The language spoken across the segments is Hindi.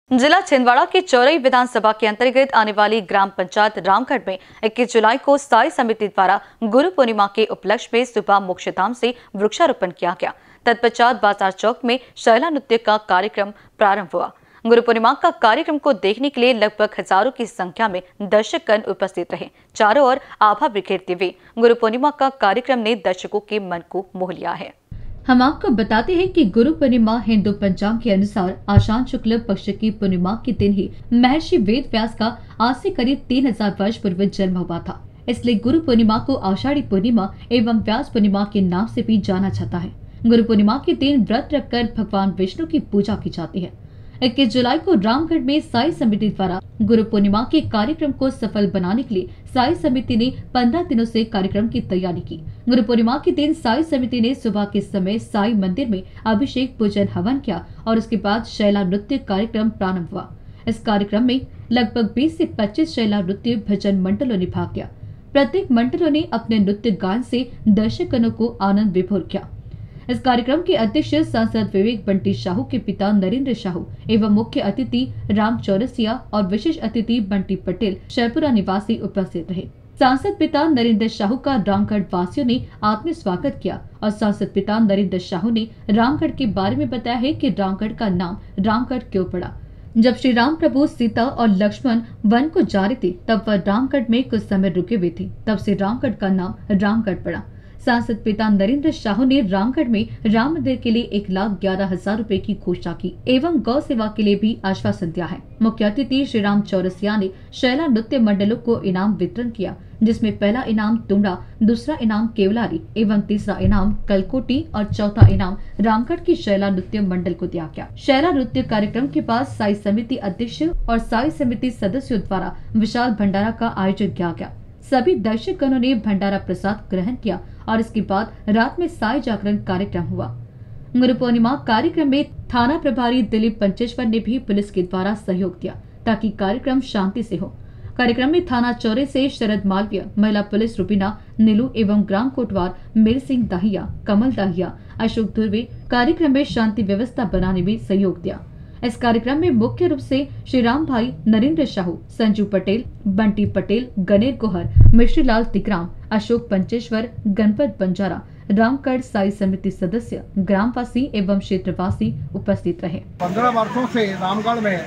जिला छिंदवाड़ा के चौरई विधानसभा के अंतर्गत आने वाली ग्राम पंचायत रामगढ़ में 21 जुलाई को साई समिति द्वारा गुरु पूर्णिमा के उपलक्ष्य में सुबह मुख्य धाम से वृक्षारोपण किया गया। तत्पश्चात बाजार चौक में शैला नृत्य का कार्यक्रम प्रारंभ हुआ। गुरु पूर्णिमा का कार्यक्रम को देखने के लिए लगभग हजारों की संख्या में दर्शकगण उपस्थित रहे। चारों ओर आभा बिखेरते हुए गुरु पूर्णिमा का कार्यक्रम ने दर्शकों के मन को मोह लिया है। हम आपको बताते हैं कि गुरु पूर्णिमा हिंदू पंचांग के अनुसार आषाढ़ शुक्ल पक्ष की पूर्णिमा के दिन ही महर्षि वेद व्यास का आज से करीब 3000 वर्ष पूर्व जन्म हुआ था। इसलिए गुरु पूर्णिमा को आषाढ़ी पूर्णिमा एवं व्यास पूर्णिमा के नाम से भी जाना जाता है। गुरु पूर्णिमा के दिन व्रत रखकर भगवान विष्णु की पूजा की जाती है। 21 जुलाई को रामगढ़ में साई समिति द्वारा गुरु पूर्णिमा के कार्यक्रम को सफल बनाने के लिए साई समिति ने 15 दिनों से कार्यक्रम की तैयारी की। गुरु पूर्णिमा के दिन साई समिति ने सुबह के समय साई मंदिर में अभिषेक पूजन हवन किया और उसके बाद शैला नृत्य कार्यक्रम प्रारंभ हुआ। इस कार्यक्रम में लगभग 20 से 25 शैला नृत्य भजन मंडलों ने भाग लिया। प्रत्येक मंडलों ने अपने नृत्य गान से दर्शकों को आनंद विभोर किया। इस कार्यक्रम के अध्यक्ष सांसद विवेक बंटी साहू के पिता नरेंद्र साहू एवं मुख्य अतिथि राम चौरसिया और विशेष अतिथि बंटी पटेल शहपुरा निवासी उपस्थित रहे। सांसद पिता नरेंद्र साहू का रामगढ़ वासियों ने आत्मीय स्वागत किया और सांसद पिता नरेंद्र साहू ने रामगढ़ के बारे में बताया है कि रामगढ़ का नाम रामगढ़ क्यों पड़ा। जब श्री राम प्रभु सीता और लक्ष्मण वन को जा रहे थे तब वह रामगढ़ में कुछ समय रुके हुए थे, तब से रामगढ़ का नाम रामगढ़ पड़ा। सांसद पिता नरेंद्र साहू ने रामगढ़ में राम मंदिर के लिए 1,11,000 रुपए की घोषणा की एवं गौ सेवा के लिए भी आश्वासन दिया है। मुख्य अतिथि श्री राम चौरसिया ने शैला नृत्य मंडलों को इनाम वितरण किया, जिसमें पहला इनाम तुमड़ा, दूसरा इनाम केवलारी एवं तीसरा इनाम कलकोटी और चौथा इनाम रामगढ़ की शैला नृत्य मंडल को दिया गया। शैला नृत्य कार्यक्रम के बाद साई समिति अध्यक्ष और साई समिति सदस्यों द्वारा विशाल भंडारा का आयोजन किया गया। सभी दर्शकगणों ने भंडारा प्रसाद ग्रहण किया और इसके बाद रात में साई जागरण कार्यक्रम हुआ। गुरु पूर्णिमा कार्यक्रम में थाना प्रभारी दिलीप पंचेश्वर ने भी पुलिस के द्वारा सहयोग दिया ताकि कार्यक्रम शांति से हो। कार्यक्रम में थाना चौरे से शरद मालवीय, महिला पुलिस रुबीना नीलू एवं ग्राम कोटवार मेर सिंह दाहिया, कमल दाहिया, अशोक धुर्वे कार्यक्रम में शांति व्यवस्था बनाने में सहयोग दिया। इस कार्यक्रम में मुख्य रूप से श्री राम भाई, नरेंद्र साहू, संजू पटेल, बंटी पटेल, गणेर गोहर, मिश्रीलाल तिकराम, अशोक पंचेश्वर, गणपत बंजारा, रामगढ़ साई समिति सदस्य, ग्रामवासी एवं क्षेत्रवासी उपस्थित रहे। 15 वर्षों से रामगढ़ में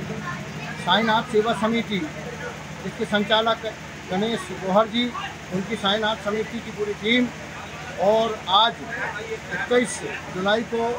साईनाथ सेवा समिति, जिसके संचालक गणेश गोहर जी, उनकी साईनाथ समिति की पूरी टीम और आज 21 जुलाई को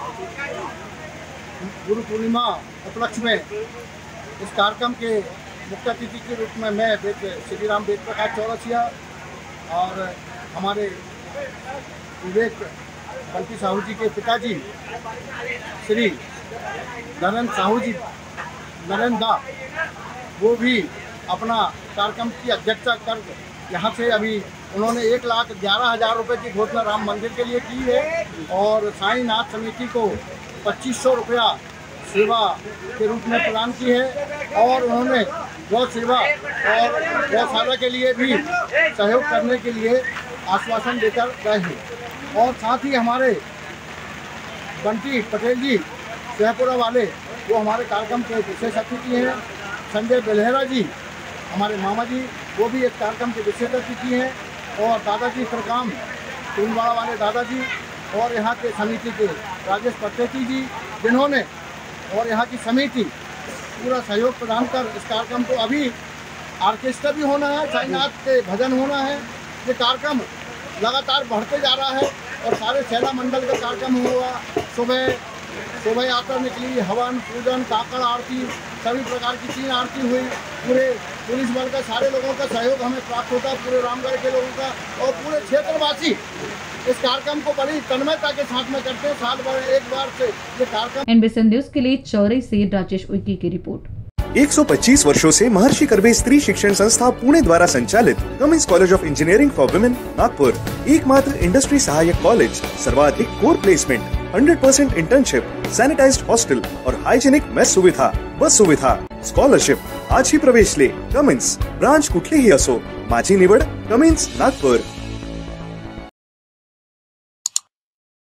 गुरु पूर्णिमा उपलक्ष्य में इस कार्यक्रम के मुख्य अतिथि के रूप में मैं श्री राम वेद प्रकाश चौरसिया और हमारे विवेक बंटी साहू जी के पिताजी श्री नरेंद्र साहू जी, नरेंद्र दा, वो भी अपना कार्यक्रम की अध्यक्षता कर यहाँ से अभी उन्होंने 1,11,000 रुपये की घोषणा राम मंदिर के लिए की है और साईनाथ समिति को 2500 रुपया सेवा के रूप में प्रदान की है और उन्होंने गौ सेवा और गौशाला के लिए भी सहयोग करने के लिए आश्वासन देकर गए हैं। और साथ ही हमारे बंटी पटेल जी शहपुरा वाले, वो हमारे कार्यक्रम के विशेष अतिथि हैं। संजय बेलहेरा जी, हमारे मामा जी, वो भी एक कार्यक्रम के विशेष अतिथि हैं। और दादाजी प्रकाम छिंदवाड़ा वाले दादाजी और यहाँ के समिति के राजेश पटेती जी, जिन्होंने और यहाँ की समिति पूरा सहयोग प्रदान कर इस कार्यक्रम को, अभी ऑर्केस्ट्रा भी होना है, साईनाथ के भजन होना है। ये कार्यक्रम लगातार बढ़ते जा रहा है और सारे शैला मंडल का कार्यक्रम हुआ। सुबह शोभा यात्रा निकली, हवन, पूजन, काकड़ आरती, सभी प्रकार की 3 आरती हुई। पूरे पुलिस बल का, सारे लोगों का सहयोग हमें प्राप्त होता है, पूरे रामगढ़ के लोगों का और पूरे क्षेत्रवासी इस कार्यक्रम को बड़ी तन्मयता के साथ में करते हैं। साल भर एक बार से ये कार्यक्रम। एनबीसी न्यूज के लिए चौरई से राजेश उइके की रिपोर्ट। 125 वर्षों से महर्षि कर्वे स्त्री शिक्षण संस्था पुणे द्वारा संचालित Cummins college of engineering for women Nagpur, एकमात्र इंडस्ट्री सहायक कॉलेज, सर्वाधिक core placement, 100% internship, sanitised hostel और हाइजीनिक मेस सुविधा, बस सुविधा, स्कॉलरशिप। आज ही प्रवेश ले। कमिंस ब्रांच कुठलीही असो, माझी निवड कमिंस नागपुर।